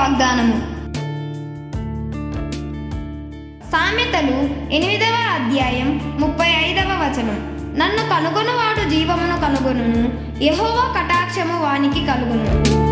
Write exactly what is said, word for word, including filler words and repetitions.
వాగ్దానము. సామెతలు ఎనిమిదవ అధ్యాయం ముప్పై ఐదవ వచనం. నన్ను కనుగొనువాడు జీవమును కనుగొనును, యెహోవా కటాక్షము వానికి కలుగును.